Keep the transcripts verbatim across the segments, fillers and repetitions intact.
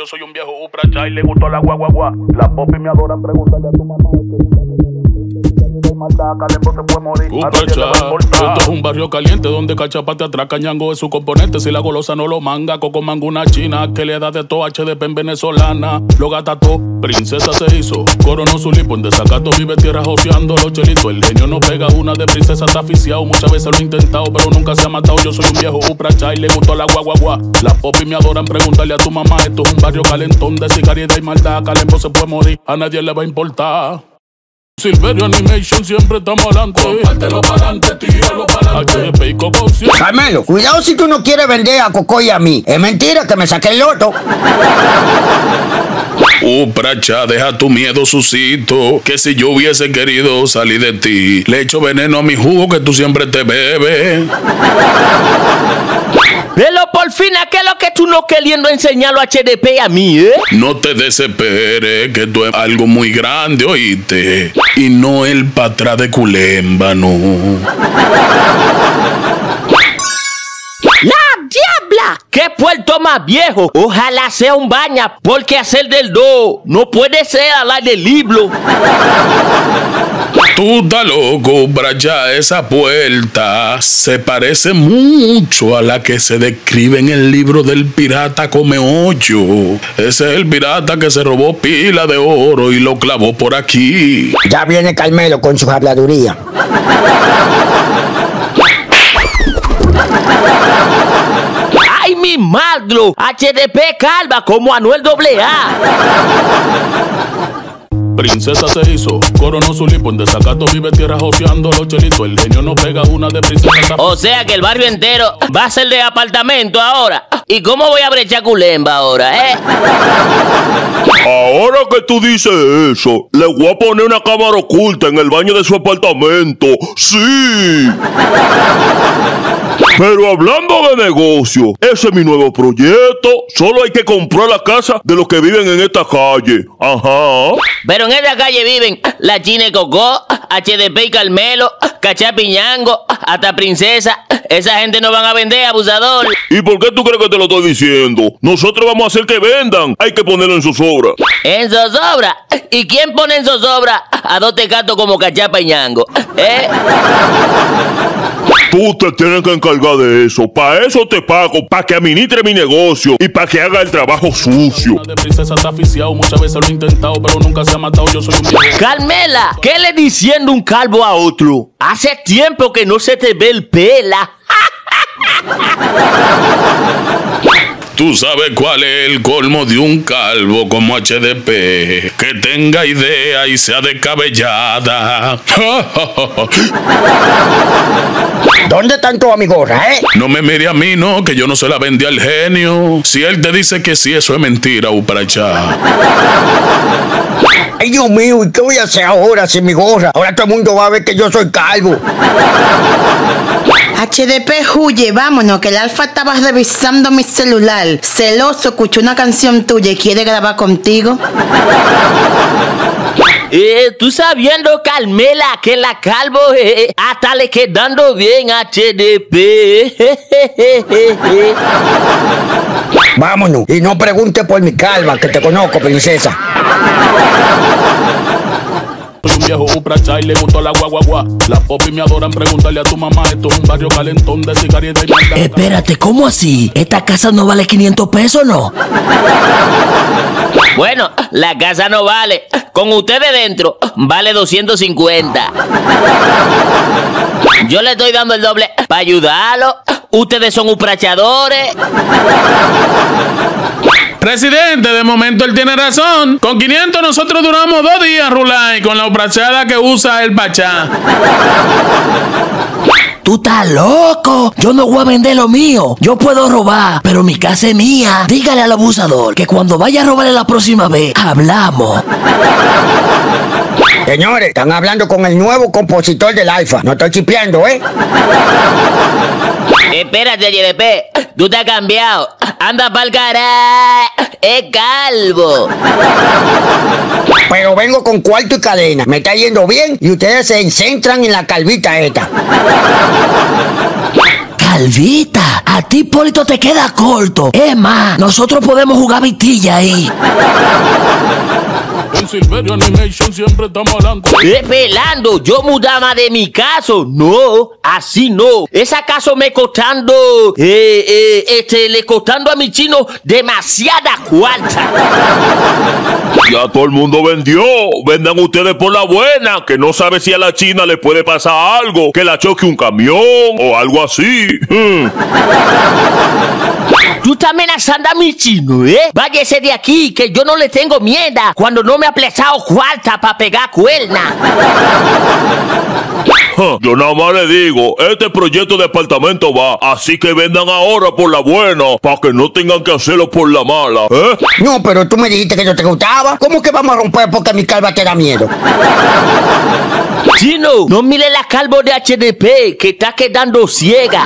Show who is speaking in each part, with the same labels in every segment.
Speaker 1: Yo soy un viejo Upra Chai, le gustó la guagua guagua. Las popis me adoran, pregúntale a tu mamá. Upra Chai, esto es un barrio caliente donde Cachapate atraca, Ñango es su componente. Si la golosa no lo manga, Coco Mango una china que le da de todo, H D P en venezolana. Lo gata todo, princesa se hizo, coronó su lipo, en desacato vive tierra joseando los chelitos. El genio no pega, una de princesa está aficiado. Muchas veces lo he intentado, pero nunca se ha matado. Yo soy un viejo Upra Chai, le gustó la guagua guagua. Las popis me adoran, pregúntale a tu mamá. Esto es un barrio calentón de sicariedad y maldad. Calembo se puede morir, a nadie le va a importar. Silverio Animation siempre estamos adelante. Compártelo pa'lante, tíralo pa'lante. H D P y Coco siempre.
Speaker 2: Carmelo, cuidado si tú no quieres vender a Coco y a mí. Es mentira que me saqué el loto.
Speaker 1: Upra Chai, deja tu miedo, Susito. Que si yo hubiese querido salir de ti, le echo veneno a mi jugo que tú siempre te bebes.
Speaker 3: Pero por fin, ¿qué es lo que tú no queriendo enseñarlo a H D P a mí, eh?
Speaker 1: No te desesperes, que tú es algo muy grande, oíste. Y no el patrá de Culemba, no.
Speaker 3: ¡La diabla! ¡Qué puerto más viejo! Ojalá sea un baña, porque hacer del do no puede ser al aire libre.
Speaker 1: Tú estás loco, Upra Chai. Esa puerta se parece mucho a la que se describe en el libro del pirata Come Ocho. Ese es el pirata que se robó pila de oro y lo clavó por aquí.
Speaker 2: Ya viene Carmelo con su habladuría.
Speaker 3: ¡Ay, mi madre! H D P calva como Anuel doble A.
Speaker 1: Princesa se hizo, coronó su lipo, en desacato vive tierra joseando los chelitos. El genio no pega, una de princesa.
Speaker 3: O sea que el barrio entero va a ser de apartamento ahora. ¿Y cómo voy a brechar Culemba ahora, eh?
Speaker 4: Ahora que tú dices eso, le voy a poner una cámara oculta en el baño de su apartamento. ¡Sí! Pero hablando de negocio, ese es mi nuevo proyecto. Solo hay que comprar la casa de los que viven en esta calle. Ajá.
Speaker 3: Pero en esta calle viven la Chine Coco, H D P y Carmelo, Cachapi y Ñango, hasta Princesa. Esa gente no van a vender, abusador.
Speaker 4: ¿Y por qué tú crees que te lo estoy diciendo? Nosotros vamos a hacer que vendan. Hay que ponerlo en zozobra.
Speaker 3: ¿En zozobra? ¿Y quién pone en zozobra a dos tecatos como Cachapa y Ñango? ¿Eh?
Speaker 4: Tú te tienes que encargar de eso. Para eso te pago, para que administre mi negocio y para que haga el trabajo sucio.
Speaker 1: Una de princesa está aficiado, muchas veces lo he intentado, pero nunca se ha matado. Yo soy un viejo.
Speaker 3: Carmela, ¿qué le diciendo un calvo a otro? Hace tiempo que no se te ve el pela.
Speaker 1: Tú sabes cuál es el colmo de un calvo como H D P, que tenga idea y sea descabellada.
Speaker 2: ¿Dónde están tus amigos, eh?
Speaker 1: No me mire a mí, no, que yo no se la vendí al genio. Si él te dice que sí, eso es mentira, Upra Chai.
Speaker 2: Ay, Dios mío, ¿y qué voy a hacer ahora sin mi gorra? Ahora todo el mundo va a ver que yo soy calvo.
Speaker 5: H D P, huye, vámonos, que el Alfa estaba revisando mi celular. Celoso, escuchó una canción tuya y quiere grabar contigo.
Speaker 3: Eh, tú sabiendo, Carmela, que la calvo eh, hasta le quedando bien H D P.
Speaker 2: Vámonos, y no pregunte por mi calva, que te conozco, princesa.
Speaker 1: Soy un viejo Upra Chai, le gustó la guagua guagua. Las popis me adoran, pregúntale a tu mamá. Esto es un barrio calentón de sicariedad y maldad.
Speaker 6: Espérate, ¿cómo así? ¿Esta casa no vale quinientos pesos, no?
Speaker 3: Bueno, la casa no vale. Con ustedes dentro, vale doscientos cincuenta. Yo le estoy dando el doble para ayudarlo. Ustedes son uprachadores.
Speaker 1: Presidente, de momento él tiene razón. Con quinientos nosotros duramos dos días, Rulay, con la uprachada que usa el Pachá.
Speaker 6: ¡Tú estás loco! Yo no voy a vender lo mío. Yo puedo robar, pero mi casa es mía. Dígale al abusador que cuando vaya a robarle la próxima vez, hablamos.
Speaker 2: Señores, están hablando con el nuevo compositor del Alfa. No estoy chipeando, ¿eh?
Speaker 3: Espérate, H D P. Tú te has cambiado. Anda pa'l caray. Es calvo.
Speaker 2: Pero vengo con cuarto y cadena. Me está yendo bien y ustedes se centran en la calvita esta.
Speaker 6: Calvita, a ti, Hipólito, te queda corto. Es más, nosotros podemos jugar vitilla ahí.
Speaker 1: En Silverio Animation siempre estamos adelante.
Speaker 3: ¿Qué pelando? Yo mudaba de mi caso. No, así no. Esa caso me costando, eh, eh, este, le costando a mi chino demasiada cuarta.
Speaker 4: Ya todo el mundo vendió. Vendan ustedes por la buena, que no sabe si a la China le puede pasar algo, que la choque un camión o algo así. Hmm.
Speaker 3: Tú estás amenazando a mi chino, ¿eh? Váyase de aquí, que yo no le tengo miedo cuando no me ha plazado cuarta para pegar cuerna.
Speaker 4: Yo nada más le digo, este proyecto de apartamento va, así que vendan ahora por la buena, para que no tengan que hacerlo por la mala, ¿eh?
Speaker 2: No, pero tú me dijiste que yo te gustaba. ¿Cómo que vamos a romper porque mi calva te da miedo?
Speaker 3: Chino, no mire la calvo de H D P, que está quedando ciega.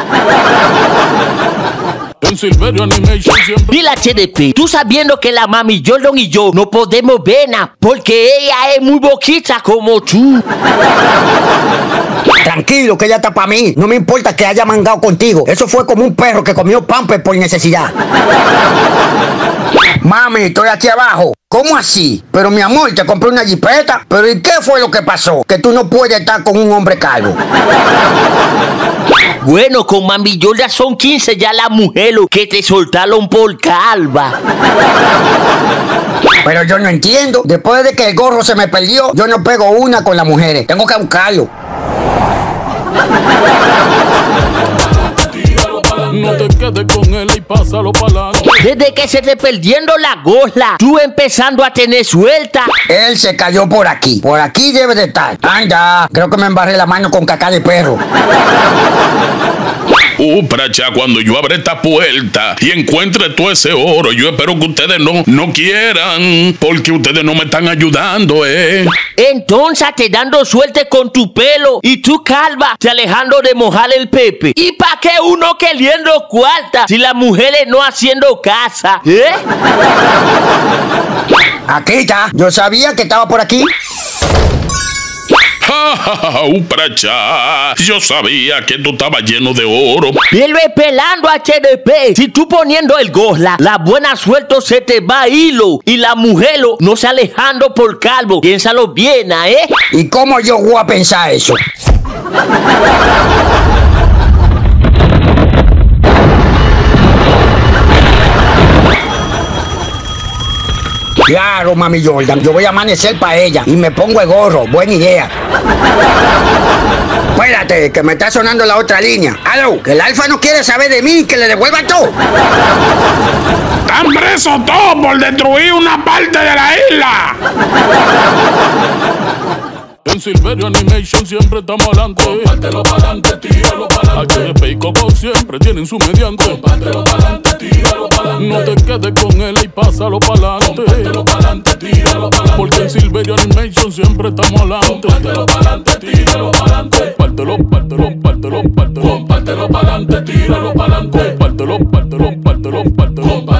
Speaker 1: En Silverio Animation siempre.
Speaker 3: Dile a H D P, tú sabiendo que la mami Jordan y yo no podemos verla, porque ella es muy boquita como tú.
Speaker 2: Tranquilo, que ella está para mí. No me importa que haya mangado contigo. Eso fue como un perro que comió pamper por necesidad. Mami, estoy aquí abajo. ¿Cómo así? Pero mi amor, te compré una jipeta. ¿Pero y qué fue lo que pasó? Que tú no puedes estar con un hombre calvo.
Speaker 3: Bueno, con mami Jordan son quince ya las mujeres que te soltaron por calva.
Speaker 2: Pero yo no entiendo. Después de que el gorro se me perdió, yo no pego una con las mujeres. Tengo que buscarlo.
Speaker 1: No te quedes con él y pásalo para adelante.
Speaker 3: Desde que se te perdiendo la gola, tú empezando a tener suelta.
Speaker 2: Él se cayó por aquí. Por aquí debe de estar. Anda, creo que me embarré la mano con caca de perro.
Speaker 1: Uh, pracha, cuando yo abra esta puerta y encuentre todo ese oro, yo espero que ustedes no, no quieran, porque ustedes no me están ayudando, eh.
Speaker 3: Entonces te dando suerte con tu pelo y tu calva te alejando de mojar el pepe. ¿Y pa' qué uno queriendo cuarta si las mujeres no haciendo casa, eh?
Speaker 2: Aquí está. Yo sabía que estaba por aquí.
Speaker 1: Ja, ja, ja, uh, pracha, yo sabía que tú estabas lleno de oro.
Speaker 3: Pero pelando H D P, si tú poniendo el gosla, la buena suerte se te va a hilo y la mujer no se alejando por calvo. Piénsalo bien, ¿eh?
Speaker 2: ¿Y cómo yo voy a pensar eso? Claro, mami Jordan, yo voy a amanecer para ella y me pongo el gorro. Buena idea. Espérate, que me está sonando la otra línea. Aló, que el alfa no quiere saber de mí, que le devuelva todo.
Speaker 1: ¡Están presos todos por destruir una parte de la isla! En Silverio Animation siempre estamos adelante. Compártelo pa'lante, tíralo pa'lante. H D P y Coco siempre tienen su mediante. Compártelo pa'lante, tíralo pa'lante. No te quedes con él y pásalo pa'lante. Compártelo pa'lante, tíralo pa'lante. Porque en Silverio Animation siempre estamos adelante. Compártelo pa'lante, tíralo pa'lante. Compártelo, pártelo, pártelo, pártelo. Compártelo pa'lante, tíralo pa'lante. Compártelo, pártelo, pártelo, pártelo.